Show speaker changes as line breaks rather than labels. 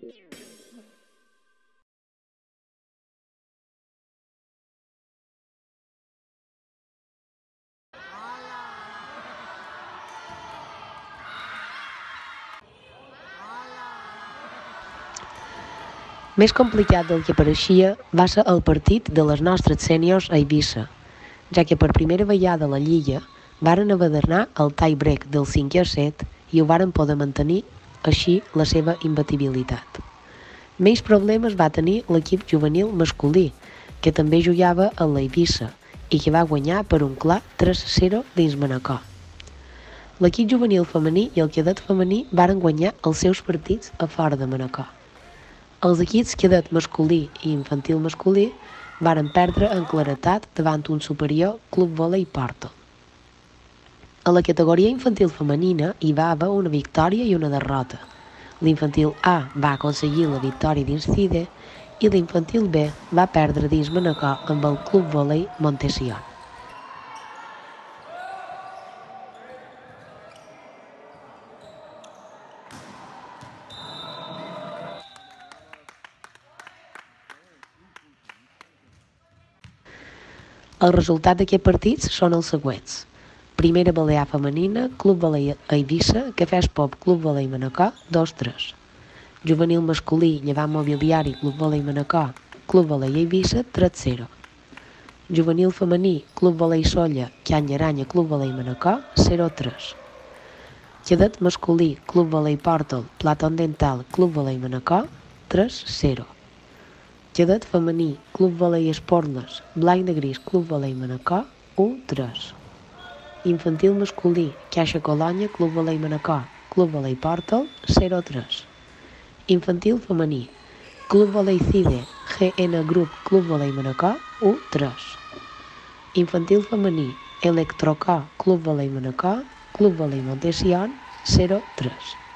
Més complicat del que pareixia va ser el partit de les nostres sèniors a Eivissa, ja que per primera vegada a la Lliga varen haver d'anar al tie-break del 5è set i ho varen poder mantenir així la seva imbatibilitat. Més problemes va tenir l'equip juvenil masculí, que també jugava a l'Eivissa i que va guanyar per un clar 3-0 dins Manacor. L'equip juvenil femení i el cadet femení varen guanyar els seus partits a fora de Manacor. Els equips cadet masculí i infantil masculí varen perdre en claretat davant un superior Club Volei Porto. A la categoria infantil femenina hi va haver una victòria i una derrota. L'infantil A va aconseguir la victòria dins CIDE i l'infantil B va perdre dins Manacor amb el Club Volei Montesión. Els resultats d'aquests partits són els següents. Primera Balear femenina, Club Volei Eivissa, Cafès Pop, Club Volei Manacor, 2-3. Juvenil masculí, Llevant Mobiliari, Club Volei Manacor, Club Volei Eivissa, 3-0. Juvenil femení, Club Volei Solla, Can Aranya, Club Volei Manacor, 0-3. Cadet masculí, Club Volei Portal, Platon Dental, Club Volei Manacor, 3-0. Cadet femení, Club Volei Esporles, Blanc de Gris, Club Volei Manacor, 1-3. Infantil masculí, Caixa Colònia, Club Volei Manacor, Club Volei Portal, 0-3. Infantil femení, Club Volei CIDE, GN Group, Club Volei Manacor, 1-3. Infantil femení, Electrocor, Club Volei Manacor, Club Volei Montesión, 0-3.